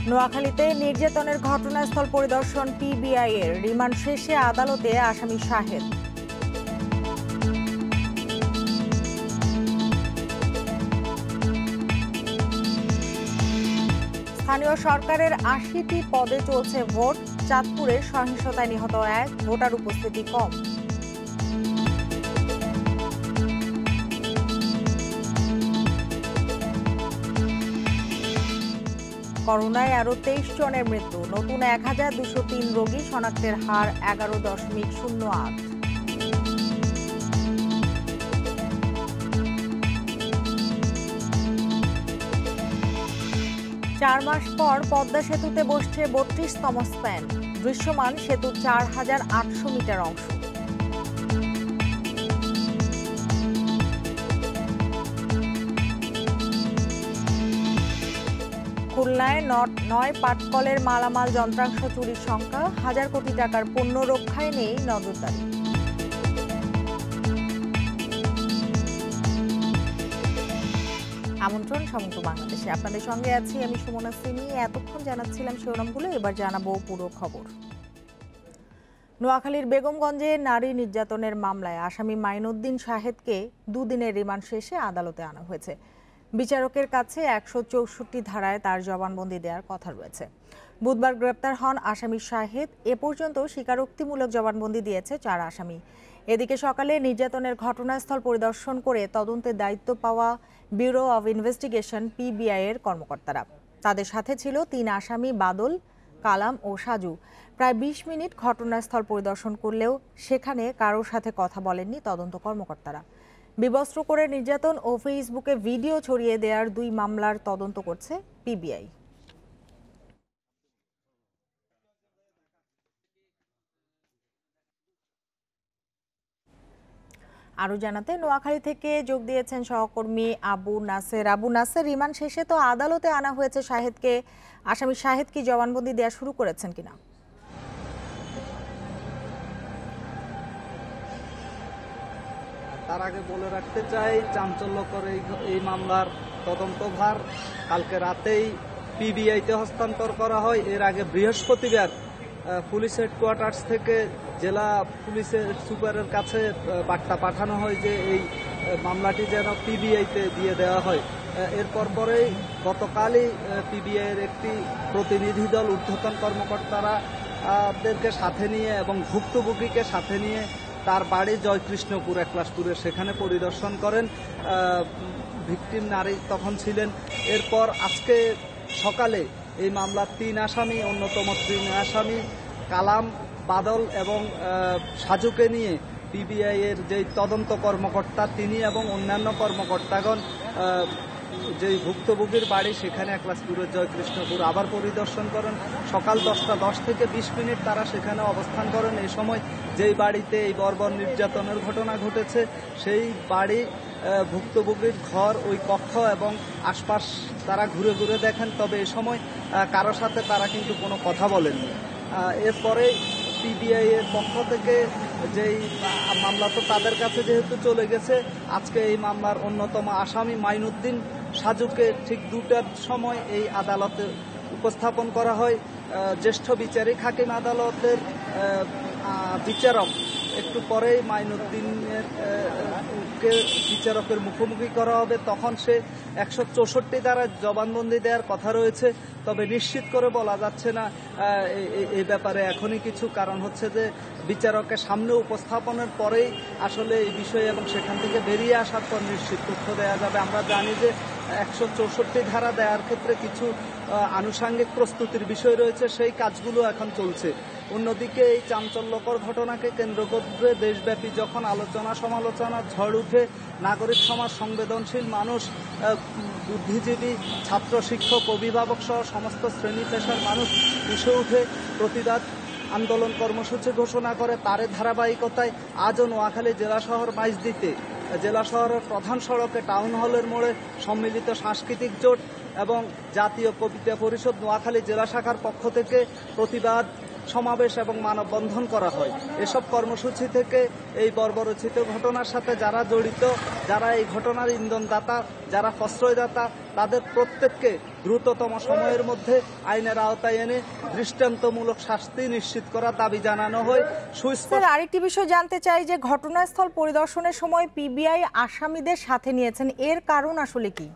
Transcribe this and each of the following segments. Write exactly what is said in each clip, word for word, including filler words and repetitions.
নোয়াখালীতে নির্যাতনের ঘটনাস্থল পরিদর্শন পিবিআই এর রিমান্ড শেষে আদালতে আসামি শাহেদ। স্থানীয় সরকারের আশিটি পদে চলছে ভোট, চাঁদপুরে সহিংসতায় নিহত এক, ভোটার উপস্থিতি কম। করোনায় আরও তেইশ জনের মৃত্যু, নতুন এক হাজার দুশো তিন রোগী শনাক্তের হার এগারো দশমিক শূন্য আট। চার মাস পর পদ্মা সেতুতে বসছে বত্রিশতম স্প্যান, দৃশ্যমান সেতুর চার হাজার আটশো মিটার অংশ। খুলনায় নয় পাটকলের মালামাল যন্ত্রাংশ চুরির শঙ্কা, হাজার কোটি টাকার পণ্য রক্ষায় নেই নজরদারি। আমন্ত্রণ সমগ্র বাংলাদেশে, আপনাদের সঙ্গে আছি আমি সুমনা সিমি। এতক্ষণ জানাচ্ছিলাম শিরোনামগুলো, এবার জানাবো পুরো খবর। নোয়াখালীর বেগমগঞ্জে নারী নির্যাতনের মামলায় আসামি মাইনুদ্দিন শাহেদকে দুদিনের রিমান্ড শেষে আদালতে আনা হয়েছে। বিচারকের কাছে একশো চৌষট্টি ধারায় তার জবানবন্দি দেওয়ার কথা রয়েছে। বুধবার গ্রেপ্তার হন আসামি শাহেদ। এ পর্যন্ত স্বীকারোক্তিমূলক জবানবন্দি দিয়েছে চার আসামি। এদিকে সকালে নির্যাতনের ঘটনাস্থল পরিদর্শন করে তদন্তের দায়িত্ব পাওয়া ব্যুরো অব ইনভেস্টিগেশন পিবিআই এর কর্মকর্তারা। তাদের সাথে ছিল তিন আসামি বাদল, কালাম ও সাজু। প্রায় বিশ মিনিট ঘটনাস্থল পরিদর্শন করলেও সেখানে কারোর সাথে কথা বলেননি তদন্ত কর্মকর্তারা। বিবস্ত্র করে নির্যাতন ও ফেসবুকে ভিডিও ছড়িয়ে দেওয়ার দুই মামলার তদন্ত করছে পিবিআই। আরো জানাতে নোয়াখালী থেকে যোগ দিয়েছেন সহকর্মী আবু নাসের। আবু নাসের, রিমান্ড শেষে তো আদালতে আনা হয়েছে শাহেদকে, আসামি শাহেদ কি জবানবন্দি দেওয়া শুরু করেছেন কিনা? তার আগে বলে রাখতে চাই, চাঞ্চল্যকর এই মামলার তদন্তভার কালকে রাতেই পিবিআইতে হস্তান্তর করা হয়। এর আগে বৃহস্পতিবার পুলিশ হেডকোয়ার্টার্স থেকে জেলা পুলিশের সুপারের কাছে বার্তা পাঠানো হয় যে এই মামলাটি যেন পিবিআইতে দিয়ে দেওয়া হয়। এরপর পরেই গতকালই পিবিআইয়ের একটি প্রতিনিধি দল ঊর্ধ্বতন কর্মকর্তারা দেরকে সাথে নিয়ে এবং ভুক্তভোগীকে সাথে নিয়ে তার বাড়ি জয়কৃষ্ণপুর একলাসপুরে সেখানে পরিদর্শন করেন। ভিকটিম নারী তখন ছিলেন। এরপর আজকে সকালে এই মামলার তিন আসামি, অন্যতম তিন আসামি কালাম, বাদল এবং সাজুকে নিয়ে পিবিআই এর যে তদন্ত কর্মকর্তা তিনি এবং অন্যান্য কর্মকর্তাগণ যে ভুক্তভোগীর বাড়ি সেখানে একলাসপুরের জয়কৃষ্ণপুর আবার পরিদর্শন করেন। সকাল দশটা দশ থেকে বিশ মিনিট তারা সেখানে অবস্থান করেন। এই সময় যেই বাড়িতে এই বর্বর নির্যাতনের ঘটনা ঘটেছে সেই বাড়ি, ভুক্তভোগীর ঘর, ওই কক্ষ এবং আশপাশ তারা ঘুরে ঘুরে দেখেন। তবে এই সময় কারোর সাথে তারা কিন্তু কোনো কথা বলেননি। এরপরে পিবিআই এর পক্ষ থেকে যেই মামলা তো তাদের কাছে যেহেতু চলে গেছে, আজকে এই মামলার অন্যতম আসামি মাইনুদ্দিন সাজুকে ঠিক দুটার সময় এই আদালতে উপস্থাপন করা হয়। জ্যেষ্ঠ বিচারিক হাকিম আদালতের বিচারক একটু পরেই মাইনুদ্দিনের কে বিচারকের মুখোমুখি করা হবে। তখন সে একশো চৌষট্টি দ্বারা জবানবন্দি দেওয়ার কথা রয়েছে, তবে নিশ্চিত করে বলা যাচ্ছে না এই ব্যাপারে এখনই কিছু। কারণ হচ্ছে যে বিচারকের সামনে উপস্থাপনের পরেই আসলে এই বিষয়ে এবং সেখান থেকে বেরিয়ে আসার পর নিশ্চিত তথ্য দেওয়া যাবে। আমরা জানি যে একশো চৌষট্টি ধারা দেওয়ার ক্ষেত্রে কিছু আনুষাঙ্গিক প্রস্তুতির বিষয় রয়েছে, সেই কাজগুলো এখন চলছে। অন্যদিকে এই চাঞ্চল্যকর ঘটনাকে কেন্দ্র করে দেশব্যাপী যখন আলোচনা সমালোচনা ঝড় উঠে, নাগরিক সমাজ, সংবেদনশীল মানুষ, বুদ্ধিজীবী, ছাত্র, শিক্ষক, অভিভাবক সহ সমস্ত শ্রেণী পেশার মানুষ উঠে উঠে প্রতিবাদ আন্দোলন কর্মসূচি ঘোষণা করে, তার ধারাবাহিকতায় আজও নোয়াখালী জেলা শহর মাইজদিতে জেলা শহরের প্রধান সড়কে টাউন হলের মোড়ে সম্মিলিত সাংস্কৃতিক জোট এবং জাতীয় কবিতা পরিষদ নোয়াখালী জেলা শাখার পক্ষ থেকে প্রতিবাদ সমাবেশ এবং মানববন্ধন করা হয়। এসব কর্মসূচি থেকে এই বর্বরোচিত ঘটনার সাথে যারা জড়িত, যারা এই ঘটনার ইন্ধনদাতা, যারা প্রশ্রয়দাতা, তাদের প্রত্যেককে দ্রুততম সময়ের মধ্যে আইনের আওতায় এনে দৃষ্টান্তমূলক শাস্তি নিশ্চিত করার দাবি জানানো হয়। স্যার, আরেকটি বিষয় জানতে চাই যে ঘটনাস্থল পরিদর্শনের সময় পিবিআই আসামিদের সাথে নিয়েছেন, এর কারণ আসলে কি?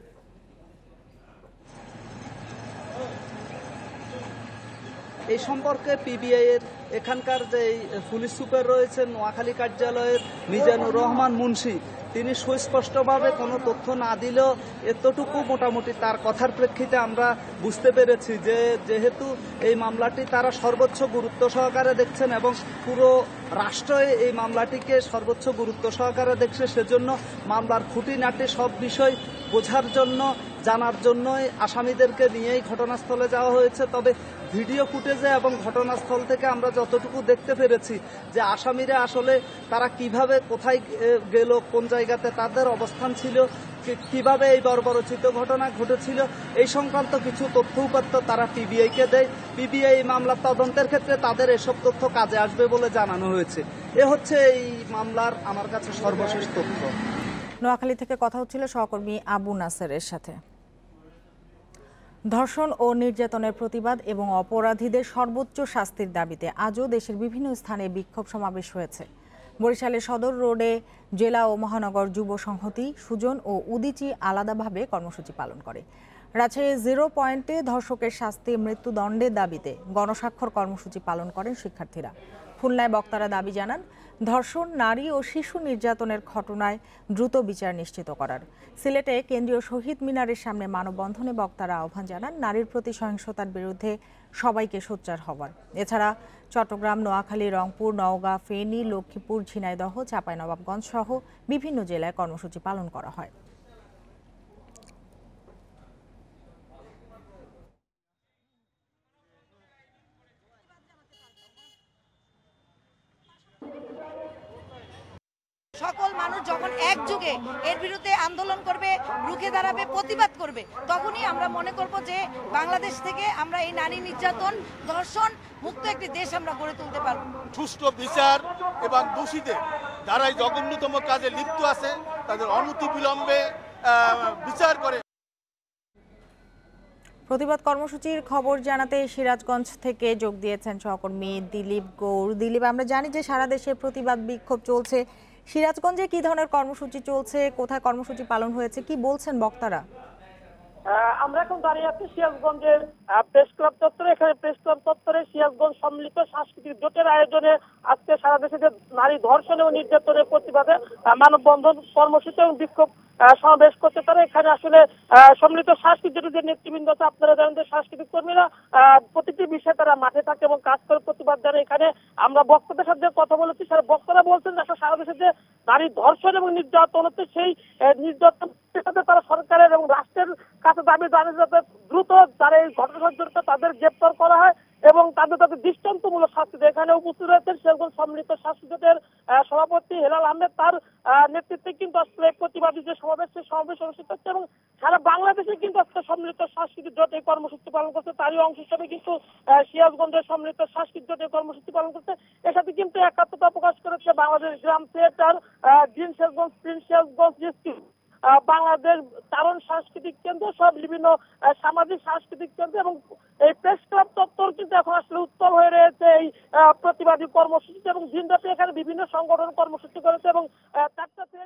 এই সম্পর্কে পিবিআই এর এখানকার যে পুলিশ সুপার রয়েছেন নোয়াখালী কার্যালয়ের মিজানুর রহমান মুন্সি, তিনি সুস্পষ্টভাবে কোনো তথ্য না দিলেও এতটুকু মোটামুটি তার কথার প্রেক্ষিতে আমরা বুঝতে পেরেছি যে যেহেতু এই মামলাটি তারা সর্বোচ্চ গুরুত্ব সহকারে দেখছেন এবং পুরো রাষ্ট্র এই মামলাটিকে সর্বোচ্চ গুরুত্ব সহকারে দেখছে, সেজন্য মামলার খুঁটিনাটি সব বিষয় বোঝার জন্য, জানার জন্যই আসামিদেরকে নিয়েই ঘটনাস্থলে যাওয়া হয়েছে। তবে ভিডিও ফুটেজে এবং ঘটনাস্থল থেকে আমরা যতটুকু দেখতে পেরেছি যে আসামিরা আসলে তারা কিভাবে কোথায় গেল, কোন জায়গাতে তাদের অবস্থান ছিল, কিভাবে এই বর্বরোচিত ঘটনা ঘটেছিল, এই সংক্রান্ত কিছু তথ্য উপাত্ত তারা পিবিআইকে দেয়। পিবিআই মামলার তদন্তের ক্ষেত্রে তাদের এসব তথ্য কাজে আসবে বলে জানানো হয়েছে। এ হচ্ছে এই মামলার আমার কাছে সর্বশেষ তথ্য। নোয়াখালী থেকে কথা হচ্ছিল সহকর্মী আবু নাসেরের সাথে। ধর্ষণ ও নির্যাতনের প্রতিবাদ এবং অপরাধীদের সর্বোচ্চ শাস্তির দাবিতে আজও দেশের বিভিন্ন স্থানে বিক্ষোভ সমাবেশ হয়েছে। বরিশালের সদর রোডে জেলা ও মহানগর যুব সংহতি, সুজন ও উদীচী আলাদাভাবে কর্মসূচি পালন করে। রাজশাহী জিরো পয়েন্টে ধর্ষকের শাস্তি মৃত্যুদণ্ডের দাবিতে গণস্বাক্ষর কর্মসূচি পালন করেন শিক্ষার্থীরা। খুলনায় বক্তারা দাবি জানান ধর্ষণ, নারী ও শিশু নির্যাতনের ঘটনায় দ্রুত বিচার নিশ্চিত করার। সিলেটে কেন্দ্রীয় শহীদ মিনারের সামনে মানববন্ধনে বক্তারা আহ্বান জানান নারীর প্রতি সহিংসতার বিরুদ্ধে সবাইকে সোচ্চার হওয়ার। এছাড়া চট্টগ্রাম, নোয়াখালী, রংপুর, নওগাঁ, ফেনী, লক্ষ্মীপুর, ঝিনাইদহ, চাঁপাইনবাবগঞ্জ সহ বিভিন্ন জেলায় কর্মসূচি পালন করা হয়। সকল মানুষ যখন একযোগে এর বিরুদ্ধে আন্দোলন করবে, রুখে দাঁড়াবে, প্রতিবাদ করবে, তখনই আমরা মনে করব যে বাংলাদেশ থেকে আমরা এই নারী নির্যাতন, ধর্ষণ মুক্ত একটি দেশ আমরা গড়ে তুলতে পারব। সুষ্ঠু বিচার এবং দোষীদের যারা এই জঘন্যতম কাজে লিপ্ত আছে তাদের অনতি বিলম্বে বিচার করে। প্রতিবাদ কর্মসূচির খবর জানাতে সিরাজগঞ্জ থেকে যোগ দিয়েছেন সহকর্মী দিলীপ গৌর। দিলীপ, আমরা জানি যে সারা দেশে প্রতিবাদ বিক্ষোভ চলছে, সিরাজগঞ্জে কি ধরনের কর্মসূচি চলছে, কোথায় কর্মসূচি পালন হয়েছে, কি বলছেন বক্তারা? আমরা এখন দাঁড়িয়ে আছি সিরাজগঞ্জের প্রেস ক্লাব চত্বরে। এখানে প্রেস ক্লাব চত্বরে সিরাজগঞ্জ সম্মিলিত সাংস্কৃতিক জোটের আয়োজনে আজকে সারা দেশে যে নারী ধর্ষণ এবং নির্যাতনের প্রতিবাদে মানববন্ধন কর্মসূচি এবং বিক্ষোভ সমাবেশ করতে পারে। এখানে আসলে সম্মিলিত সাংস্কৃতিক জোটের যে নেতৃবৃন্দ আছে, আপনারা জানেন যে সাংস্কৃতিক কর্মীরা প্রতিটি বিষয়ে তারা মাঠে থাকে এবং কাজ করে প্রতিবাদ জানায়। এখানে আমরা বক্তাদের সাথে কথা বলেছি, বক্তারা বলছেন যে সারা দেশে যে নারী ধর্ষণ এবং নির্যাতন হচ্ছে, সেই নির্যাতন তারা সরকারের এবং রাষ্ট্রের কাছে দাবি জানায় যাতে দ্রুত যারা এই ঘটনার জড়িত তাদের গ্রেপ্তার করা হয় এবং তাদের তাদের দৃষ্টান্তমূলক শাস্তি দেয়। এখানে উপস্থিত রয়েছেন সিরাজগঞ্জ সম্মিলিত সাংস্কৃতিক জোটের সভাপতি হেলাল আহমেদ, তার নেতৃত্বে কিন্তু আসলে প্রতিবাদী যে সমাবেশ, সেই সমাবেশ অনুষ্ঠিত হচ্ছে এবং সারা বাংলাদেশে কিন্তু আজকে সম্মিলিত সাংস্কৃতিক জোট এই কর্মসূচি পালন করছে। তারই অংশ হিসেবে কিন্তু সিরাজগঞ্জের সম্মিলিত সাংস্কৃতিক জোট এই কর্মসূচি পালন করছে। এর সাথে কিন্তু একাত্মতা প্রকাশ করেছে Bangladesh Gram theatre, green Sirajganj, prince Sirajganj rescue, Bangladesh Charan Sanskritik কেন্দ্র সব বিভিন্ন সামাজিক সাংস্কৃতিক কেন্দ্র এবং এই প্রেস ক্লাব চত্বর কিন্তু এখন আসলে উত্তম হয়ে রয়েছে এই প্রতিবাদী কর্মসূচি এবং দিনব্যাপী এখানে বিভিন্ন সংগঠন কর্মসূচি করেছে এবং চারটা থেকে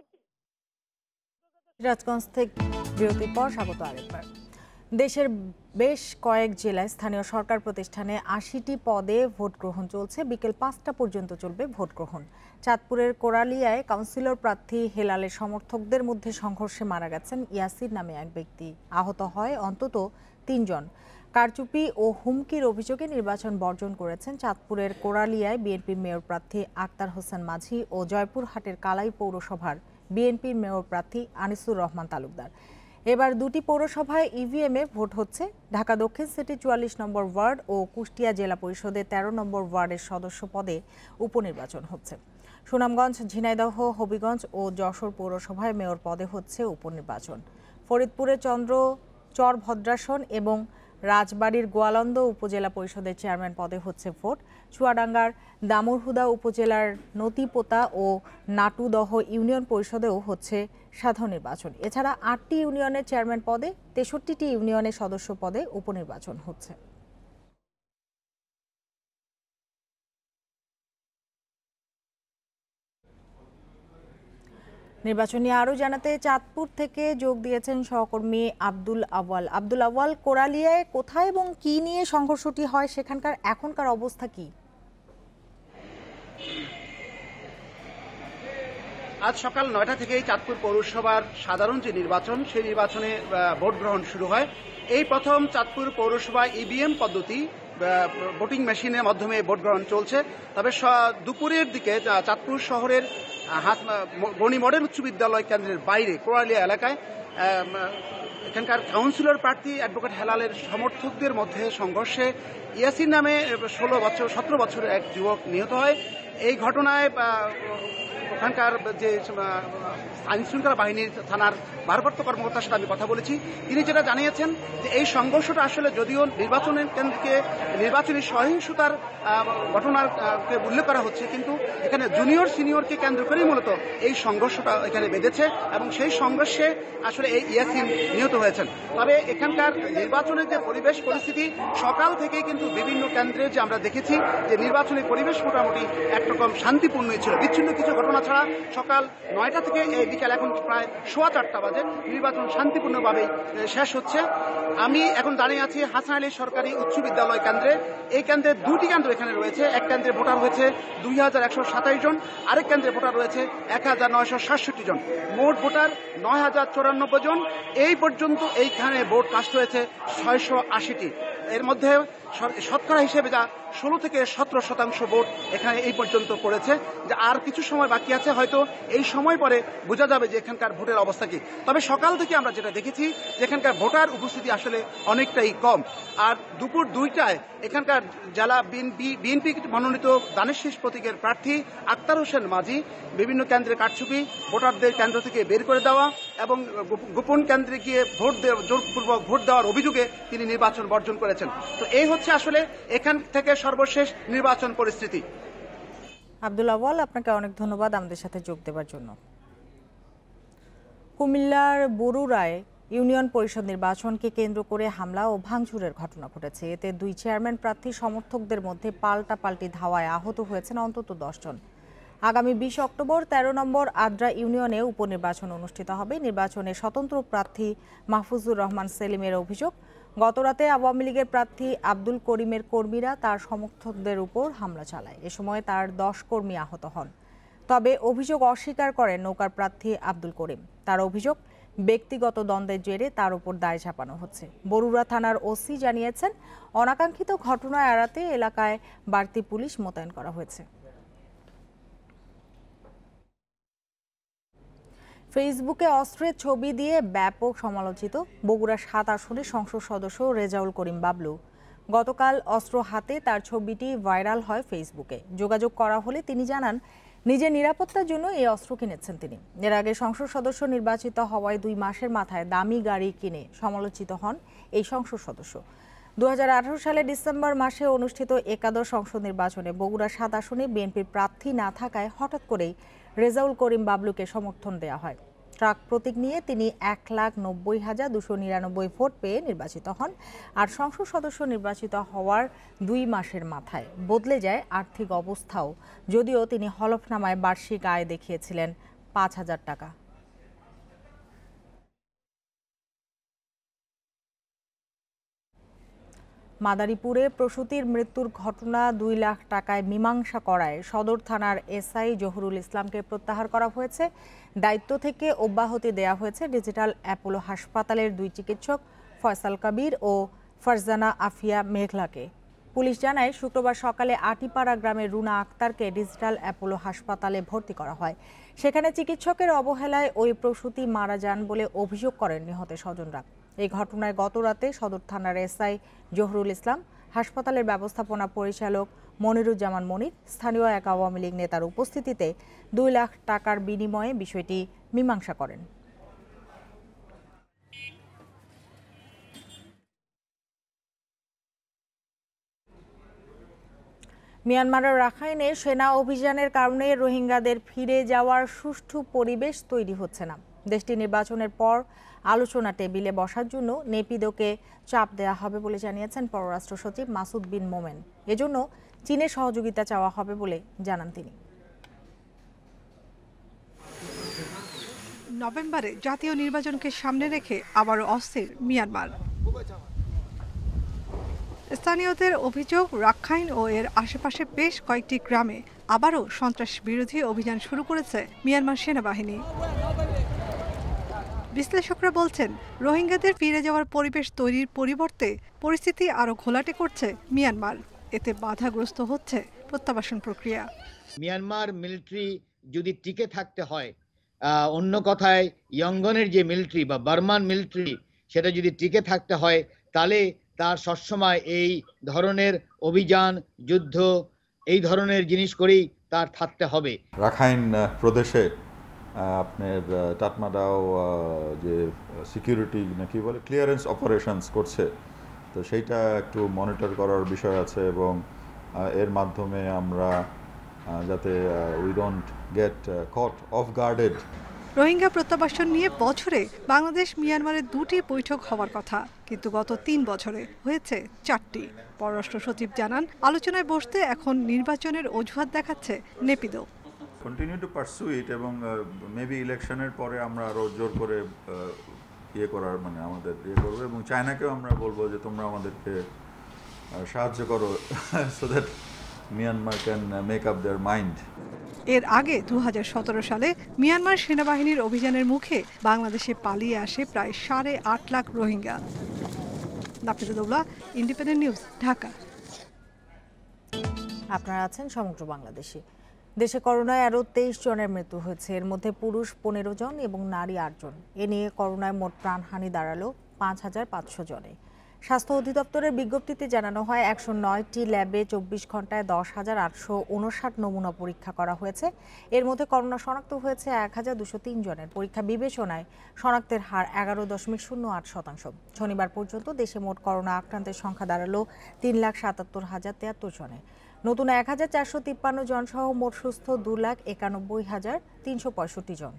সিরাজগঞ্জ থেকে বিরতির পর স্বাগত আরেকবার। দেশের বেশ কয়েক জেলায় স্থানীয় সরকার প্রতিষ্ঠানে আশিটি পদে ভোট গ্রহণ চলছে। বিকেল পাঁচটা পর্যন্ত চলবে ভোট গ্রহণ। চাঁদপুরের কোরালিয়ায় কাউন্সিলর প্রার্থী হেলালের সমর্থকদের মধ্যে সংঘর্ষে মারা গেছেন ইয়াসির নামে এক ব্যক্তি। আহত হয় অন্তত তিনজন। কারচুপি ও হুমকির অভিযোগে নির্বাচন বর্জন করেছেন চাঁদপুরের কোরালিয়ায় বিএনপির মেয়র প্রার্থী আক্তার হোসেন মাঝি ও জয়পুরহাটের কালাই পৌরসভার বিএনপির মেয়র প্রার্থী আনিসুর রহমান তালুকদার। এবার দুটি পৌরসভায় ইভিএমে ভোট হচ্ছে। ঢাকা দক্ষিণ সিটি চুয়াল্লিশ নম্বর ওয়ার্ড ও কুষ্টিয়া জেলা পরিষদের তেরো নম্বর ওয়ার্ডের সদস্য পদে উপনির্বাচন হচ্ছে। সুনামগঞ্জ, ঝিনাইদহ, হবিগঞ্জ ও যশোর পৌরসভায় মেয়র পদে হচ্ছে উপনির্বাচন। ফরিদপুরে চন্দ্র চর ভদ্রাসন এবং রাজবাড়ীর গোয়ালন্দ উপজেলা পরিষদের চেয়ারম্যান পদে হচ্ছে ভোট। চুয়াডাঙ্গার দামুড়হুদা উপজেলার নতিপোতা ও নাটুদহ ইউনিয়ন পরিষদেও হচ্ছে সাধারণ নির্বাচন। এছাড়া আটটি ইউনিয়নের চেয়ারম্যান পদে, তেষট্টিটি ইউনিয়নের সদস্য পদে উপনির্বাচন হচ্ছে। নির্বাচন নিয়ে আরও জানাতে চাঁদপুর থেকে যোগ দিয়েছেন সহকর্মী আব্দুল আওয়াল। আব্দুল আওয়াল, কোরালিয়ায় কোথায় এবং কি নিয়ে সংঘর্ষটি হয়, সেখানকার এখনকার অবস্থা কি? আজ সকাল নয়টা থেকেই চাঁদপুর পৌরসভার সাধারণ যে নির্বাচন, সেই নির্বাচনে ভোট গ্রহণ শুরু হয়। এই প্রথম চাঁদপুর পৌরসভা ইভিএম পদ্ধতি ভোটিং মেশিনের মাধ্যমে ভোট গ্রহণ চলছে। তবে দুপুরের দিকে চাঁদপুর শহরের গণি মডেল উচ্চ বিদ্যালয় কেন্দ্রের বাইরে কোরালিয়া এলাকায় এখানকার কাউন্সিলর প্রার্থী অ্যাডভোকেট হেলালের সমর্থকদের মধ্যে সংঘর্ষে ইয়াসিন নামে ষোলো বছর সতেরো বছরের এক যুবক নিহত হয়। এই ঘটনায় ওখানকার যে আইন শৃঙ্খলা বাহিনীর থানার ভারপ্রাপ্ত কর্মকর্তার সাথে আমি কথা বলেছি। তিনি যেটা জানিয়েছেন যে এই সংঘর্ষটা আসলে যদিও নির্বাচনের কেন্দ্রকে নির্বাচনী সহিংসতার ঘটনাকে উল্লেখ করা হচ্ছে, কিন্তু এখানে জুনিয়র সিনিয়রকে কেন্দ্র করেই মূলত এই সংঘর্ষটা এখানে বেঁধেছে এবং সেই সংঘর্ষে আসলে এই ইয়াসিন নিহত হয়েছেন। তবে এখানকার নির্বাচনের যে পরিবেশ পরিস্থিতি সকাল থেকেই কিন্তু বিভিন্ন কেন্দ্রে যে আমরা দেখেছি যে নির্বাচনী পরিবেশ মোটামুটি একরকম শান্তিপূর্ণই ছিল। বিচ্ছিন্ন কিছু ঘটনা ছাড়া সকাল নয়টা থেকে এই বিকাল এখন প্রায় সোয়া চারটা বাজে নির্বাচন শান্তিপূর্ণভাবেই শেষ হচ্ছে। আমি এখন দাঁড়িয়ে আছি হাসান আলী সরকারি উচ্চ বিদ্যালয় কেন্দ্রে। এই কেন্দ্রে দুটি কেন্দ্র এখানে রয়েছে। এক কেন্দ্রে ভোটার হয়েছে দুই হাজার একশো সাতাইশ জন, আরেক কেন্দ্রে ভোটার রয়েছে এক হাজার নয়শো সাতষট্টি জন। মোট ভোটার নয় হাজার চৌরানব্বই জন। এই পর্যন্ত এইখানে ভোট কাস্ট হয়েছে ছয়শো আশিটি। এর মধ্যে শতকরা হিসেবে যা ষোলো থেকে সতেরো শতাংশ ভোট এখানে এই পর্যন্ত পড়েছে। যে আর কিছু সময় বাকি আছে, হয়তো এই সময় পরে বোঝা যাবে যে এখানকার ভোটের অবস্থা কি। তবে সকাল থেকে আমরা যেটা দেখেছি যে এখানকার ভোটার উপস্থিতি আসলে অনেকটাই কম। আর দুপুর দুইটায় এখানকার জেলা বিএনপি মনোনীত দানের শীষ প্রতীকের প্রার্থী আক্তার হোসেন মাঝি বিভিন্ন কেন্দ্রে কারচুপি, ভোটারদের কেন্দ্র থেকে বের করে দেওয়া এবং গোপন কেন্দ্রে গিয়ে ভোট জোরপূর্বক ভোট দেওয়ার অভিযোগে তিনি নির্বাচন বর্জন করেছেন। তো এই হচ্ছে আসলে এখান থেকে সর্বশেষ নির্বাচন পরিস্থিতি। আব্দুল আওয়াল, আপনাকে অনেক ধন্যবাদ আমাদের সাথে যোগ দেওয়ার জন্য। কুমিল্লার বরুড়ায় ইউনিয়ন পরিষদ নির্বাচনকে কেন্দ্র করে হামলা ও ভাঙচুরের ঘটনা ঘটেছে। এতে দুই চেয়ারম্যান প্রার্থী সমর্থকদের মধ্যে পাল্টাপাল্টি ধাওয়ায় আহত হয়েছেন অন্তত দশ জন। আগামী বিশ অক্টোবর তেরো নম্বর আদ্রা ইউনিয়নে উপনির্বাচন অনুষ্ঠিত হবে। নির্বাচনে স্বতন্ত্র প্রার্থী মাহফুজুর রহমান সেলিমের অভিযোগ, গতরাতে আওয়ামী লীগের প্রার্থী আব্দুল করিমের কর্মীরা তার সমর্থকদের উপর হামলা চালায়। এ সময় তার দশ কর্মী আহত হন। তবে অভিযোগ অস্বীকার করেন নৌকার প্রার্থী আব্দুল করিম। তার অভিযোগ, ব্যক্তিগত দ্বন্দ্বের জেরে তার উপর দায় চাপানো হচ্ছে। বরুড়া থানার ওসি জানিয়েছেন, অনাকাঙ্ক্ষিত ঘটনা এড়াতে এলাকায় বাড়তি পুলিশ মোতায়েন করা হয়েছে। ফেসবুকে অস্ত্রের ছবি দিয়ে ব্যাপক সমালোচিত বগুড়া সাত আসনের সংসদ সদস্য রেজাউল করিম বাবলু। গতকাল অস্ত্র হাতে তার ছবিটি ভাইরাল হয় ফেসবুকে। যোগাযোগ করা হলে তিনি জানান, নিজের নিরাপত্তার জন্য এই অস্ত্র কিনেছেন তিনি। এর আগে সংসদ সদস্য নির্বাচিত হওয়ায় দুই মাসের মাথায় দামি গাড়ি কিনে সমালোচিত হন এই সংসদ সদস্য। দু হাজার আঠারো সালের ডিসেম্বর মাসে অনুষ্ঠিত একাদশ সংসদ নির্বাচনে বগুড়া সাত আসনে বিএনপির প্রার্থী না থাকায় হঠাৎ করেই রেজাউল করিম বাবলুকে সমর্থন দেওয়া হয়। ট্রাক প্রতীক নিয়ে তিনি এক লাখ নব্বই হাজার দুশো নিরানব্বই ভোট পেয়ে নির্বাচিত হন। আর সংসদ সদস্য নির্বাচিত হওয়ার দুই মাসের মাথায় বদলে যায় আর্থিক অবস্থাও, যদিও তিনি হলফনামায় বার্ষিক আয় দেখিয়েছিলেন পাঁচ হাজার টাকা। মাদারীপুরে প্রসূতির মৃত্যুর ঘটনা দুই লাখ টাকায় মীমাংসা করায় সদর থানার এসআই জহুরুল ইসলামকে প্রত্যাহার করা হয়েছে। দায়িত্ব থেকে অব্যাহতি দেয়া হয়েছে ডিজিটাল অ্যাপোলো হাসপাতালের দুই চিকিৎসক ফয়সাল কবির ও ফারজানা আফিয়া মেঘলাকে। পুলিশ জানায়, শুক্রবার সকালে আটিপাড়া গ্রামের রুনা আক্তারকে ডিজিটাল অ্যাপোলো হাসপাতালে ভর্তি করা হয়। সেখানে চিকিৎসকের অবহেলায় ওই প্রসূতি মারা যান বলে অভিযোগ করেন নিহতের স্বজনরা। এই ঘটনায় গতরাতে সদর থানার এসআই জহুরুল ইসলাম, হাসপাতালের ব্যবস্থাপনা পরিচালক মনিরুজ্জামান মনির, স্থানীয় এক আওয়ামী লীগ নেতার উপস্থিতিতে দুই লাখ টাকার বিনিময়ে বিষয়টি মীমাংসা করেন। মিয়ানমারের রাখাইনে সেনা অভিযানের কারণে রোহিঙ্গাদের ফিরে যাওয়ার সুষ্ঠু পরিবেশ তৈরি হচ্ছে না। দেশটি নির্বাচনের পর আলোচনা টেবিলে বসার জন্য নেপিদোকে চাপ দেওয়া হবে বলে জানিয়েছেন পররাষ্ট্র সচিব মাসুদ বিন মোমেন। এজন্য চীনের সহযোগিতা চাওয়া হবে বলে জানান তিনি। নভেম্বরে জাতীয় নির্বাচনকে সামনে রেখে আবারও অস্থির মিয়ানমার। স্থানীয়দের অভিযোগ, রাখাইন ও এর আশেপাশে বেশ কয়েকটি গ্রামে আবারও সন্ত্রাস বিরোধী অভিযান শুরু করেছে মিয়ানমার সেনাবাহিনী। বিশ্লেষকরা বলছেন, রোহিঙ্গাদের ফিরে যাওয়ার পরিবেশ তৈরির পরিবর্তে পরিস্থিতি আরও ঘোলাটে করছে মিয়ানমার। এতে বাধাগ্রস্ত হচ্ছে প্রত্যাবাসন প্রক্রিয়া। মিয়ানমার মিলিটারি যদি টিকে থাকতে হয়, অন্য কথায় ইয়ঙ্গনের যে মিলিটারি বা বার্মান মিলিটারি, সেটা যদি টিকে থাকতে হয় তাহলে তার সবসময় এই ধরনের অভিযান, যুদ্ধ, এই ধরনের জিনিস করেই তার থাকতে হবে। রাখাইন প্রদেশে আপনার টাটমাদাও যে সিকিউরিটি নাকি বলে ক্লিয়ারেন্স অপারেশনস করছে, তো সেইটা একটু মনিটর করার বিষয় আছে এবং এর মাধ্যমে আমরা যাতে we don't get caught off guarded. Rohingya প্রত্যাবাসন নিয়ে বছরে বাংলাদেশ মিয়ানমারের দুটি বৈঠক হওয়ার কথা, কিন্তু গত তিন বছরে হয়েছে চারটি। পররাষ্ট্র সচিব জানান, আলোচনায় বসতে এখন নির্বাচনের অজুহাত দেখাচ্ছে Naypyidaw. Continue to pursue it এবং মেবি ইলেকশনের পরে আমরা আরও জোর করে ইয়ে করার মানে আমাদের ইয়ে করবো এবং চায়নাকেও আমরা বলবো যে তোমরা আমাদেরকে সাহায্য করো so that Myanmar can make up their mind. এর আগে দু হাজার সতেরো সালে মিয়ানমার সেনাবাহিনীর অভিযানের মুখে বাংলাদেশে পালিয়ে আসে প্রায় সাড়ে আট লাখ রোহিঙ্গা। Nafiza Doula, Independent News, Dhaka. আপনারা আছেন সমগ্র বাংলাদেশে। দেশে করোনায় আরও তেইশ জনের মৃত্যু হয়েছে। এর মধ্যে পুরুষ পনেরো জন এবং নারী আট জন। এ নিয়ে করোনায় মোট প্রাণহানি দাঁড়ালো পাঁচ হাজার পাঁচশো জনে। স্বাস্থ্য অধিদপ্তরের বিজ্ঞপ্তিতে জানানো হয়, একশো নয়টি ল্যাবে চব্বিশ ঘন্টায় দশ হাজার আটশো উনষাট নমুনা পরীক্ষা করা হয়েছে। এর মধ্যে করোনা শনাক্ত হয়েছে এক হাজার দুশো তিন জনের। পরীক্ষা বিবেচনায় শনাক্তের হার এগারো দশমিক শূন্য আট শতাংশ। শনিবার পর্যন্ত দেশে মোট করোনা আক্রান্তের সংখ্যা দাঁড়ালো তিন লাখ সাতাত্তর হাজার তিয়াত্তর জনে। নতুন এক হাজার চারশো তিপ্পান্ন জন সহ মোট সুস্থ দু লাখ একানব্বই হাজার তিনশো পঁয়ষট্টি জন।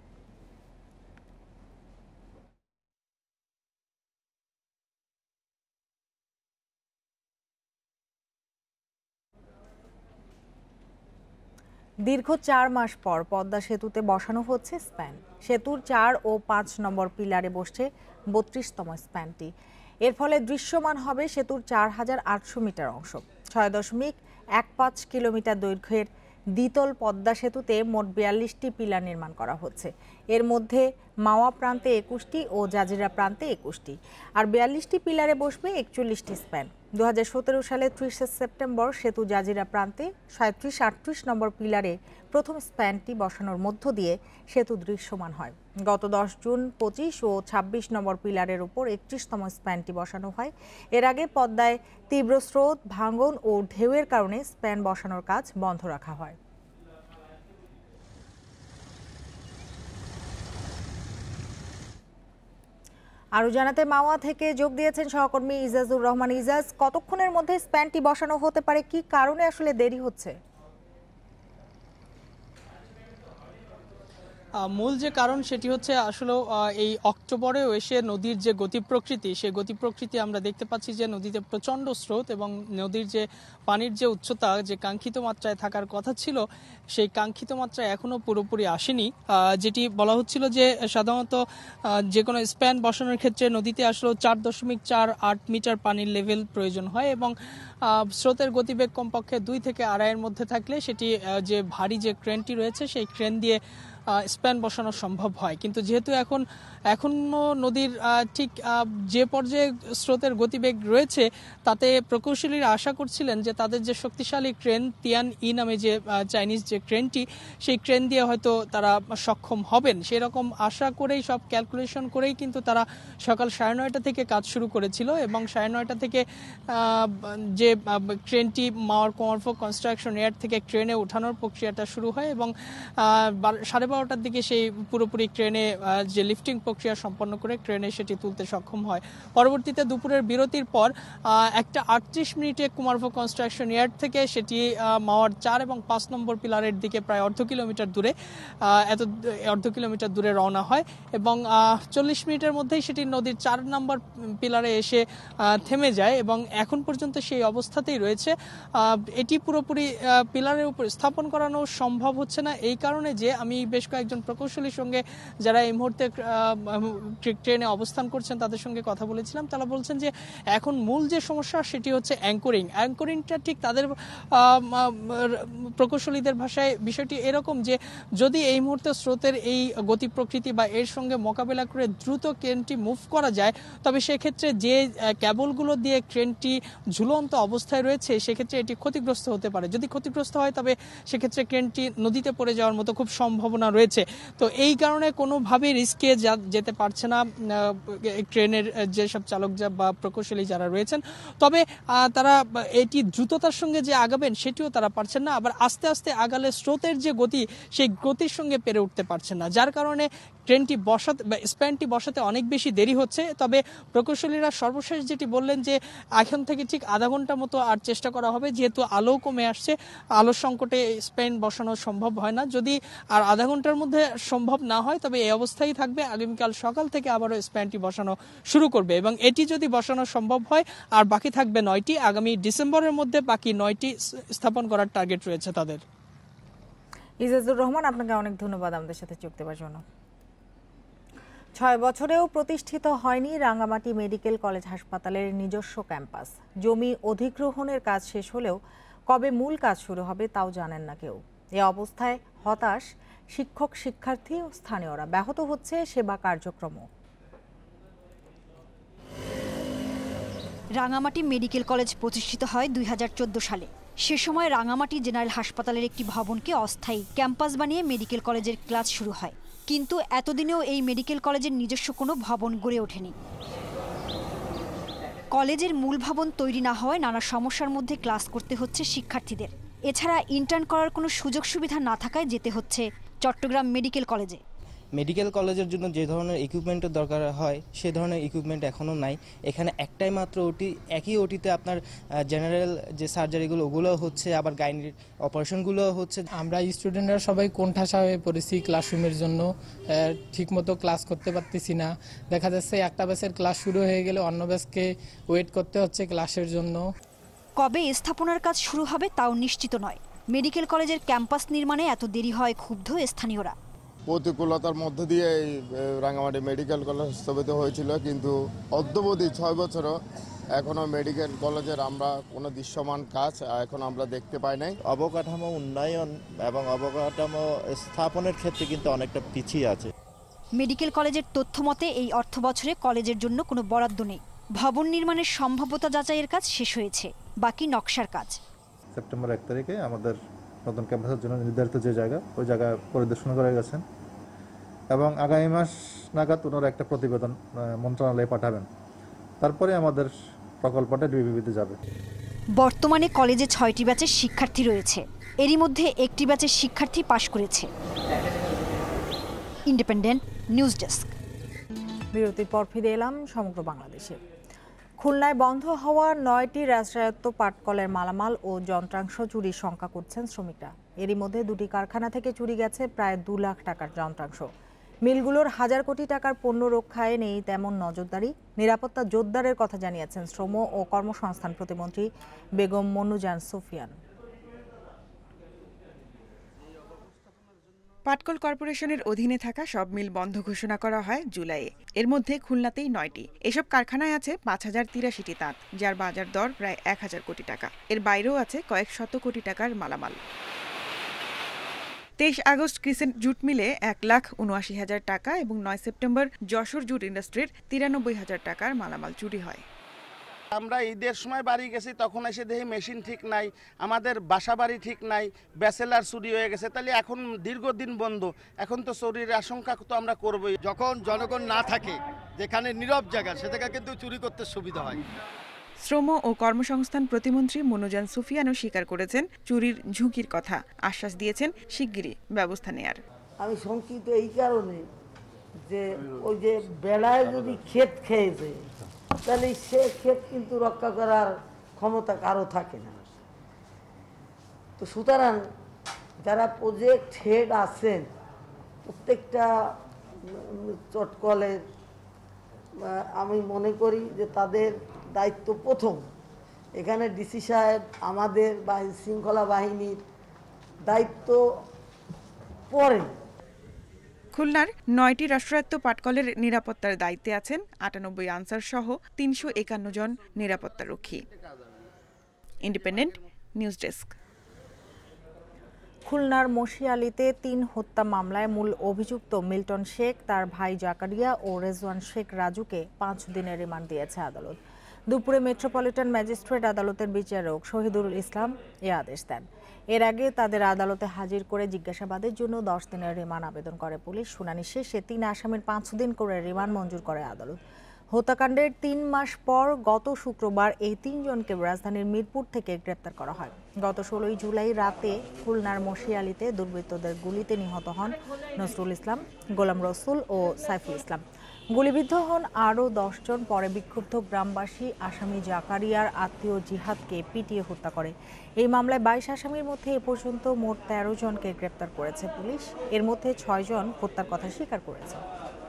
দীর্ঘ চার মাস পর পদ্মা সেতুতে বসানো হচ্ছে স্প্যান। সেতুর চার ও পাঁচ নম্বর পিলারে বসছে বত্রিশতম স্প্যানটি। এর ফলে দৃশ্যমান হবে সেতুর চার হাজার আটশো মিটার অংশ। ছয় দশমিক এক পাঁচ কিলোমিটার দৈর্ঘ্যের দ্বিতল পদ্মা সেতুতে মোট বিয়াল্লিশটি পিলার নির্মাণ করা হচ্ছে। এর মধ্যে মাওয়া প্রান্তে একুশটি ও জাজিরা প্রান্তে একুশটি, আর বিয়াল্লিশটি পিলারে বসবে একচল্লিশটি স্প্যান। দু হাজার সতেরো সালে ত্রিশে সেপ্টেম্বর সেতু জাজিরা প্রান্তে সাঁত্রিশ আটত্রিশ নম্বর পিলারে প্রথম স্প্যানটি বসানোর মধ্য দিয়ে সেতু দৃশ্যমান হয়। গত দশ জুন পঁচিশ ও ছাব্বিশ নম্বর পিলারের উপর একত্রিশতম স্প্যানটি বসানো হয়। এর আগে পদ্মায় তীব্র স্রোত, ভাঙন ও ঢেউয়ের কারণে স্প্যান বসানোর কাজ বন্ধ রাখা হয়। আরও জানাতে মাওয়া থেকে যোগ দিয়েছেন সহকর্মী ইজাজুর রহমান। ইজাজ, কতক্ষণের মধ্যে স্প্যানটি বসানো হতে পারে? কি কারণে আসলে দেরি হচ্ছে? মূল যে কারণ সেটি হচ্ছে আসলে এই অক্টোবরেও এসে নদীর যে গতি প্রকৃতি, সেই গতি প্রকৃতি আমরা দেখতে পাচ্ছি যে নদীতে প্রচণ্ড স্রোত এবং নদীর যে পানির যে উচ্চতা, যে কাঙ্ক্ষিত মাত্রায় থাকার কথা ছিল, সেই কাঙ্ক্ষিত মাত্রায় এখনও পুরোপুরি আসেনি। যেটি বলা হচ্ছিল যে সাধারণত যে কোনো স্প্যান বসানোর ক্ষেত্রে নদীতে আসলে চার দশমিক চার আট মিটার পানির লেভেল প্রয়োজন হয় এবং স্রোতের গতিবেগ কমপক্ষে দুই থেকে আড়াইয়ের মধ্যে থাকলে সেটি যে ভারী যে ক্রেনটি রয়েছে সেই ক্রেন দিয়ে স্প্যান বসানো সম্ভব হয়। কিন্তু যেহেতু এখন এখনও নদীর ঠিক যে পর্যায়ে স্রোতের গতিবেগ রয়েছে, তাতে প্রকৌশলীরা আশা করছিলেন যে তাদের যে শক্তিশালী ক্রেন তিয়ান ই নামে যে চাইনিজ যে ক্রেনটি, সেই ক্রেন দিয়ে হয়তো তারা সক্ষম হবেন। সেরকম আশা করেই, সব ক্যালকুলেশন করেই কিন্তু তারা সকাল সাড়ে নয়টা থেকে কাজ শুরু করেছিল এবং সাড়ে নয়টা থেকে যে ক্রেনটি মাওয়ার কমারফো কনস্ট্রাকশন এয়ার থেকে ক্রেনে ওঠানোর প্রক্রিয়াটা শুরু হয় এবং সাড়ে বারোটার দিকে সেই পুরোপুরি ক্রেনে যে লিফটিং প্রক্রিয়া সম্পন্ন করে ক্রেনে সেটি তুলতে সক্ষম হয়। পরবর্তীতে দুপুরের বিরতির পর একটা আটত্রিশ মিনিটে কুমারভো কনস্ট্রাকশন ইয়ার্ড থেকে সেটি মাওয়ার চার এবং পাঁচ নম্বর পিলারের দিকে প্রায় অর্ধ কিলোমিটার দূরে এত অর্ধ কিলোমিটার দূরে রওনা হয় এবং চল্লিশ মিনিটের মধ্যেই সেটি নদীর চার নম্বর পিলারে এসে থেমে যায় এবং এখন পর্যন্ত সেই অবস্থাতেই রয়েছে। এটি পুরোপুরি পিলারের উপর স্থাপন করানো সম্ভব হচ্ছে না এই কারণে যে আমি বেশ কয়েকজন প্রকৌশলীর সঙ্গে যারা এই মুহূর্তে ট্রেনে অবস্থান করছেন তাদের সঙ্গে কথা বলেছিলাম। তারা বলছেন যে এখন মূল যে সমস্যা সেটি হচ্ছে অ্যাঙ্করিং অ্যাঙ্করিংটা ঠিক তাদের প্রকৌশলীদের ভাষায় বিষয়টি এরকম যে যদি এই মুহূর্তে স্রোতের এই গতি প্রকৃতি বা এর সঙ্গে মোকাবেলা করে দ্রুত ক্রেনটি মুভ করা যায় তবে সেক্ষেত্রে যে ক্যাবলগুলো দিয়ে ক্রেনটি ঝুলন্ত অবস্থায় রয়েছে সেক্ষেত্রে এটি ক্ষতিগ্রস্ত হতে পারে। যদি ক্ষতিগ্রস্ত হয় তবে সেক্ষেত্রে ক্রেনটি নদীতে পড়ে যাওয়ার মতো খুব সম্ভাবনা রয়েছে। তো এই কারণে কোনোভাবেই রিস্কে যেতে পারছে না ট্রেনের যেসব চালক বা প্রকৌশলী যারা রয়েছেন। তবে তারা এটি দ্রুততার সঙ্গে যে আগাবেন সেটিও তারা পারছেন না, আবার আস্তে আস্তে আগালে স্রোতের যে গতি সেই গতির সঙ্গে পেরে উঠতে পারছেন না, যার কারণে ট্রেনটি বসাতে বা স্প্যানটি বসাতে অনেক বেশি দেরি হচ্ছে। তবে প্রকৌশলীরা সর্বশেষ যেটি বললেন যে এখন থেকে ঠিক আধা ঘন্টা মতো আর চেষ্টা করা হবে, যেহেতু আলো কমে আসছে, আলোর সংকটে স্প্যান বসানো সম্ভব হয় না। যদি আর আধা ঘন্টার মধ্যে সম্ভব না হয় তবে এই অবস্থায় থাকবে, আগামীকাল সকাল থেকে আবারও স্প্যানটি বসানো শুরু করবে এবং এটি যদি বসানো সম্ভব হয় আর বাকি থাকবে নয়টি, আগামী ডিসেম্বরের মধ্যে বাকি নয়টি স্থাপন করার টার্গেট রয়েছে তাদের। ইজাজুর রহমান, আপনাকে অনেক ধন্যবাদ আমাদের সাথে যোগ দেওয়ার জন্য। ছয় বছরেও প্রতিষ্ঠিত হয়নি রাঙামাটি মেডিকেল কলেজ হাসপাতালের নিজস্ব ক্যাম্পাস। জমি অধিগ্রহণের কাজ শেষ হলেও কবে মূল কাজ শুরু হবে তাও জানেন না কেউ। এ অবস্থায় হতাশ শিক্ষক, শিক্ষার্থী ও স্থানীয়রা। ব্যাহত হচ্ছে সেবা কার্যক্রম। রাঙামাটি মেডিকেল কলেজ প্রতিষ্ঠিত হয় দুই হাজার চোদ্দ সালে। সে সময় রাঙামাটি জেনারেল হাসপাতালের একটি ভবনকে অস্থায়ী ক্যাম্পাস বানিয়ে মেডিকেল কলেজের ক্লাস শুরু হয়, কিন্তু এতদিনেও এই মেডিকেল কলেজের নিজস্ব কোনো ভবন গড়ে ওঠেনি। কলেজের মূল ভবন তৈরি না হওয়ায় নানা সমস্যার মধ্যে ক্লাস করতে হচ্ছে শিক্ষার্থীদের। এছাড়া ইন্টার্ন করার কোনো সুযোগ সুবিধা না থাকায় যেতে হচ্ছে চট্টগ্রাম মেডিকেল কলেজে। মেডিকেল কলেজের জন্য যে ধরনের ইকুইপমেন্টের দরকার হয় সে ধরনের ইকুইপমেন্ট এখনও নাই। এখানে একটাই মাত্র ওটি, একই ওটিতে আপনার জেনারেল যে সার্জারিগুলো ওগুলো হচ্ছে, আবার গাইনিক অপারেশনগুলো হচ্ছে। আমরা স্টুডেন্টরা সবাই কোণঠাসা হয়ে পড়েছি ক্লাসরুমের জন্য, ঠিকমতো ক্লাস করতে পারতেছি না। দেখা যাচ্ছে একটা ব্যাচের ক্লাস শুরু হয়ে গেলে অন্য ব্যাচকে ওয়েট করতে হচ্ছে ক্লাসের জন্য। কবে স্থাপনার কাজ শুরু হবে তাও নিশ্চিত নয়। মেডিকেল কলেজের ক্যাম্পাস নির্মাণে এত দেরি হয় ক্ষুব্ধ স্থানীয়রা। প্রতিকূলতার মধ্য দিয়ে এই রাঙামাটি মেডিকেল কলেজ স্থাপিত হয়েছিল, কিন্তু অদ্যাবধি ছয় বছরও এখনো মেডিকেল কলেজের আমরা কোনো দৃশ্যমান কাজ এখন আমরা দেখতে পাই নাই। অবকাঠামো উন্নয়ন এবং অবকাঠামো স্থাপনের ক্ষেত্রে কিন্তু অনেকটা পিছিয়ে আছে। মেডিকেল কলেজের তথ্য মতে এই অর্থ বছরে কলেজের জন্য কোনো বরাদ্দ নেই। ভবন নির্মাণের সম্ভাব্যতা যাচাইয়ের কাজ শেষ হয়েছে, বাকি নকশার কাজ। সেপ্টেম্বর এক তারিখে আমাদের নতুন ক্যাম্পাসের জন্য নির্ধারিত যে জায়গা ওই জায়গা পরিদর্শন করে গেছেন এবং আগামী মাস নাগাদ ওনারা একটা প্রতিবেদন মন্ত্রণালয়ে পাঠাবেন, তারপরে আমাদের প্রকল্পটা ডিবিবিতে যাবে। বর্তমানে কলেজে ছয়টি ব্যাচের শিক্ষার্থী রয়েছে, এরই মধ্যে একটি ব্যাচের শিক্ষার্থী পাশ করেছে। Independent News desk. বিরতির পর ফিরে এলাম সমগ্র বাংলাদেশে। খুলনায় বন্ধ হওয়া নয়টি রাষ্ট্রায়ত্ত পাটকলের মালামাল ও যন্ত্রাংশ চুরির শঙ্কা করছেন শ্রমিকরা। এরই মধ্যে দুটি কারখানা থেকে চুরি গেছে প্রায় দু লাখ টাকার যন্ত্রাংশ। মিলগুলোর হাজার কোটি টাকার পণ্য রক্ষায় নেই তেমন নজরদারি। নিরাপত্তা জোরদারের কথা জানিয়েছেন শ্রম ও কর্মসংস্থান প্রতিমন্ত্রী বেগম মনুজান সুফিয়ান। পাটকল কর্পোরেশনের অধীনে থাকা সব মিল বন্ধ ঘোষণা করা হয় জুলাইয়ে। এর মধ্যে খুলনাতেই নয়টি। এসব কারখানায় আছে পাঁচ হাজার তিরাশিটি তাঁত, যার বাজার দর প্রায় এক হাজার কোটি টাকা। এর বাইরেও আছে কয়েক শত কোটি টাকার মালামাল। তেইশ আগস্ট ক্রিসেন্ট জুট মিলে এক লাখ উনআশি হাজার টাকা এবং নয় সেপ্টেম্বর যশোর জুট ইন্ডাস্ট্রির তিরানব্বই হাজার টাকার মালামাল চুরি হয়। আমরা ঈদের সময় বাড়ি গেছি, তখন এসে দেখি মেশিন ঠিক নাই, আমাদের বাসা বাড়ি ঠিক নাই, ব্যাচেলার চুরি হয়ে গেছে। তাহলে এখন দীর্ঘদিন বন্ধ, এখন তো চুরির আশঙ্কা তো আমরা করবই। যখন জনগণ না থাকে, যেখানে নীরব জায়গা, সেটাকে কিন্তু চুরি করতে সুবিধা হয়। শ্রম ও কর্মসংস্থান প্রতিমন্ত্রী মনুজান সুফিয়ানও স্বীকার করেছেন চুরির ঝুঁকির কথা, আশ্বাস দিয়েছেন শিগগিরই ব্যবস্থা নেয়ার। আমি শঙ্কিত এই কারণে যে ওই যে বেড়ায় যদি ক্ষেত খেয়েছে তাহলে সে ক্ষেত কিন্তু রক্ষা করার ক্ষমতা কারো থাকে না। তো সুতরাং যারা প্রজেক্ট হেড আছেন প্রত্যেকটা চটকলের আমি মনে করি যে তাদের দায়িত্ব প্রথম এখানে ডিসি সাহেব আমাদের বাহিনী শৃঙ্খলা বাহিনীর দায়িত্ব পরে। খুলনার নয়টি রাষ্ট্রায়ত্ত পাটকলের নিরাপত্তার দায়িত্বে আছেন আটানব্বই আনসার সহ তিনশো একান্ন জন নিরাপত্তারক্ষী। Independent News desk. খুলনার মশিয়ালিতে তিন হত্যা মামলায় মূল অভিযুক্ত মিল্টন শেখ, তার ভাই জাকারিয়া ও রেজওয়ান শেখ রাজুকে পাঁচ দিনের রিমান্ড দিয়েছে আদালত। দুপুরে মেট্রোপলিটন ম্যাজিস্ট্রেট আদালতের বিচারক শহীদুল ইসলাম এ আদেশ দেন। এর আগে তাদের আদালতে হাজির করে জিজ্ঞাসাবাদের জন্য দশ দিনের রিমান্ড আবেদন করে পুলিশ। শুনানি শেষে তিন আসামির পাঁচ দিন করে রিমান্ড মঞ্জুর করে আদালত। হত্যাকাণ্ডের তিন মাস পর গত শুক্রবার এই তিনজনকে রাজধানীর মিরপুর থেকে গ্রেপ্তার করা হয়। গত ষোলোই জুলাই রাতে খুলনার মশিয়ালিতে দুর্বৃত্তদের গুলিতে নিহত হন নজরুল ইসলাম, গোলাম রসুল ও সাইফুল ইসলাম। গুলিবিদ্ধ হন আরও দশজন। পরে বিক্ষুব্ধ গ্রামবাসী আসামি জাকারিয়ার আত্মীয় জিহাদকে পিটিয়ে হত্যা করে। এই মামলায় বাইশ আসামির মধ্যে এ পর্যন্ত মোট তেরো জনকে গ্রেপ্তার করেছে পুলিশ। এর মধ্যে ছয় জন হত্যার কথা স্বীকার করেছে।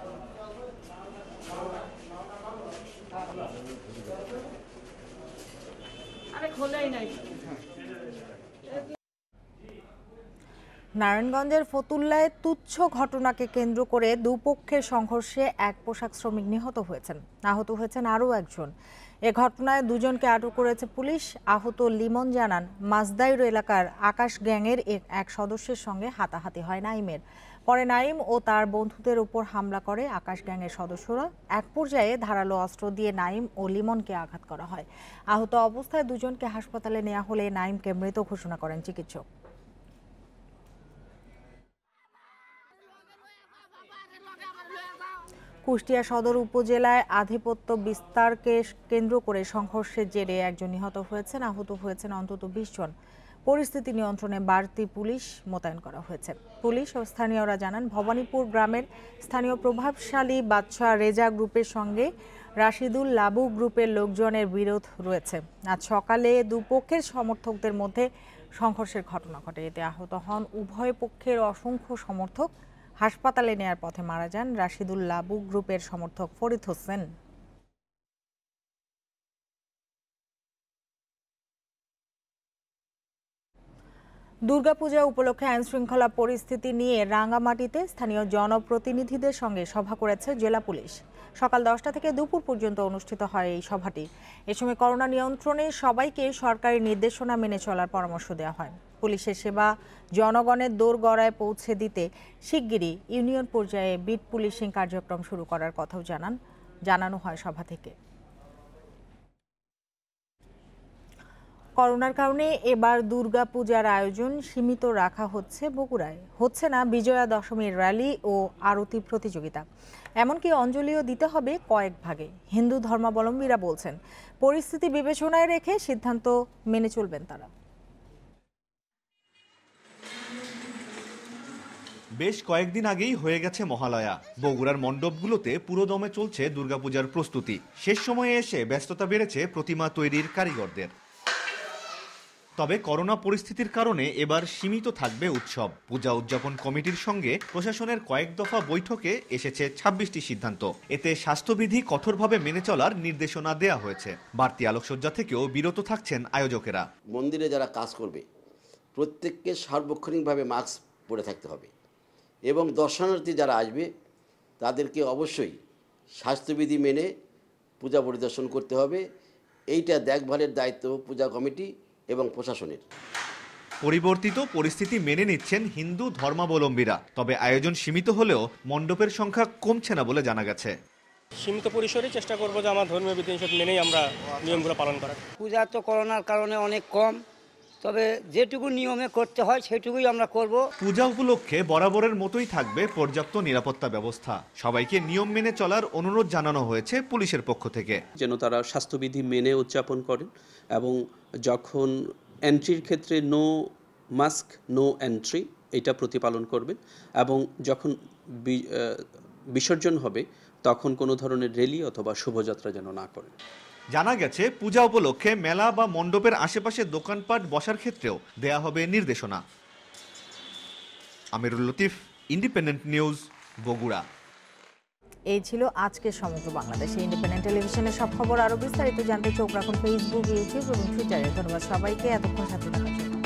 নারায়ণগঞ্জের ফতুল্লায় তুচ্ছ ঘটনাকে কেন্দ্র করে দুপক্ষের সংঘর্ষে এক পোশাক শ্রমিক নিহত হয়েছেন। আহত হয়েছেন আরও একজন। এ ঘটনায় দুজনকে আটক করেছে পুলিশ। আহত লিমন জানান, মাসদাইর এলাকার আকাশ গ্যাংয়ের এক সদস্যের সঙ্গে হাতাহাতি হয় নাইমের। পরে নাইম ও তার বন্ধুদের উপর হামলা করে আকাশ গ্যাংয়ের সদস্যরা। এক পর্যায়ে ধারালো অস্ত্র দিয়ে নাইম ও লিমনকে আঘাত করা হয়। আহত অবস্থায় দুজনকে হাসপাতালে নেওয়া হলে নাইমকে মৃত ঘোষণা করেন চিকিৎসক। কুষ্টিয়া সদর উপজেলায় আধিপত্য বিস্তারকে কেন্দ্র করে সংঘর্ষের জেরে একজন নিহত হয়েছেন, আহত হয়েছেন অন্তত বিশ জন। পরিস্থিতি নিয়ন্ত্রণে বাড়তি পুলিশ মোতায়েন করা হয়েছে। পুলিশ ও স্থানীয়রা জানান, ভবানীপুর গ্রামের স্থানীয় প্রভাবশালী বাদশা রেজা গ্রুপের সঙ্গে রাশিদুল লাবু গ্রুপের লোকজনের বিরোধ রয়েছে। আজ সকালে দুপক্ষের সমর্থকদের মধ্যে সংঘর্ষের ঘটনা ঘটে। এতে আহত হন উভয় পক্ষের অসংখ্য সমর্থক। হাসপাতালে নেয়ার পথে মারা যান রাশিদুল লাবু গ্রুপের সমর্থক ফরিদ হোসেন। দুর্গাপূজা উপলক্ষে আইনশৃঙ্খলা পরিস্থিতি নিয়ে রাঙ্গামাটিতে স্থানীয় জনপ্রতিনিধিদের সঙ্গে সভা করেছে জেলা পুলিশ। সকাল দশটা থেকে দুপুর পর্যন্ত অনুষ্ঠিত হয় এই সভাটি। এ সময় করোনা নিয়ন্ত্রণে সবাইকে সরকারি নির্দেশনা মেনে চলার পরামর্শ দেওয়া হয়। পুলিশের সেবা জনগণের দোরগড়ায় পৌঁছে দিতে শিগগিরই ইউনিয়ন পর্যায়ে বিট পুলিশিং কার্যক্রম শুরু করার কথাও জানান জানানো হয় সভা থেকে। করোনার কারণে এবার দুর্গাপূজার আয়োজন সীমিত রাখা হচ্ছে বগুড়ায়। হচ্ছে না বিজয়া দশমীর র্যালি ও আরতি প্রতিযোগিতা, এমনকি অঞ্জলিও দিতে হবে কয়েক ভাগে। হিন্দু ধর্মাবলম্বীরা বলছেন, পরিস্থিতি বিবেচনায় রেখে সিদ্ধান্ত মেনে চলবেন তারা। বেশ কয়েকদিন আগেই হয়ে গেছে মহালয়া। বগুড়ার মণ্ডপগুলোতে পুরোদমে চলছে দুর্গাপূজার প্রস্তুতি। শেষ সময়ে এসে ব্যস্ততা বেড়েছে প্রতিমা তৈরির কারিগরদের। তবে করোনা পরিস্থিতির কারণে এবার সীমিত থাকবে উৎসব। পূজা উদযাপন কমিটির সঙ্গে প্রশাসনের কয়েক দফা বৈঠকে এসেছে ছাব্বিশটি সিদ্ধান্ত। এতে স্বাস্থ্যবিধি কঠোরভাবে মেনে চলার নির্দেশনা দেয়া হয়েছে। বাড়তি আলোকসজ্জা থেকেও বিরত থাকছেন আয়োজকেরা। মন্দিরে যারা কাজ করবে প্রত্যেককে সার্বক্ষণিকভাবে মাস্ক পরে থাকতে হবে এবং দর্শনার্থী যারা আসবে তাদেরকে অবশ্যই স্বাস্থ্যবিধি মেনে পূজা পরিদর্শন করতে হবে। এইটা দেখভালের দায়িত্ব পূজা কমিটি এবং প্রশাসনের। পরিবর্তিত পরিস্থিতি মেনে নিচ্ছেন হিন্দু ধর্মাবলম্বীরা। তবে আয়োজন সীমিত হলেও মণ্ডপের সংখ্যা কমছে না বলে জানা গেছে। সীমিত পরিসরে চেষ্টা করবো যে আমার ধর্মীয় বিধিনিষেধ মেনেই আমরা নিয়মগুলো পালন করার। পূজা তো করোনার কারণে অনেক কম, তবে যেটুকু নিয়মে করতে হয় সেটুকুই আমরা করব। পূজা উপলক্ষে বরাবরের মতোই থাকবে পর্যাপ্ত নিরাপত্তা ব্যবস্থা। সবাইকে নিয়ম মেনে চলার অনুরোধ জানানো হয়েছে পুলিশের পক্ষ থেকে, যেন তারা স্বাস্থ্যবিধি মেনে উদযাপন করেন এবং যখন এন্ট্রির ক্ষেত্রে নো মাস্ক নো এন্ট্রি এটা প্রতিপালন করবেন এবং যখন বিসর্জন হবে তখন কোনো ধরনের র্যালি অথবা শোভাযাত্রা যেন না করেন। জানা গেছে পূজা উপলক্ষে মেলা বা মণ্ডপের আশেপাশে দোকানপাট বসার ক্ষেত্রেও দেয়া হবে নির্দেশনা। Amirul Latif, Independent News, Bogura. এই ছিল আজকের সমগ্র বাংলাদেশে ইন্ডিপেন্ডেন্ট টেলিভিশনের সব খবর আরো বিস্তারিত জানতে চোখ রাখুন ফেসবুক, ইউটিউব এবং টুইটারে। ধন্যবাদ সবাইকে এতক্ষণ সাথে থাকার জন্য।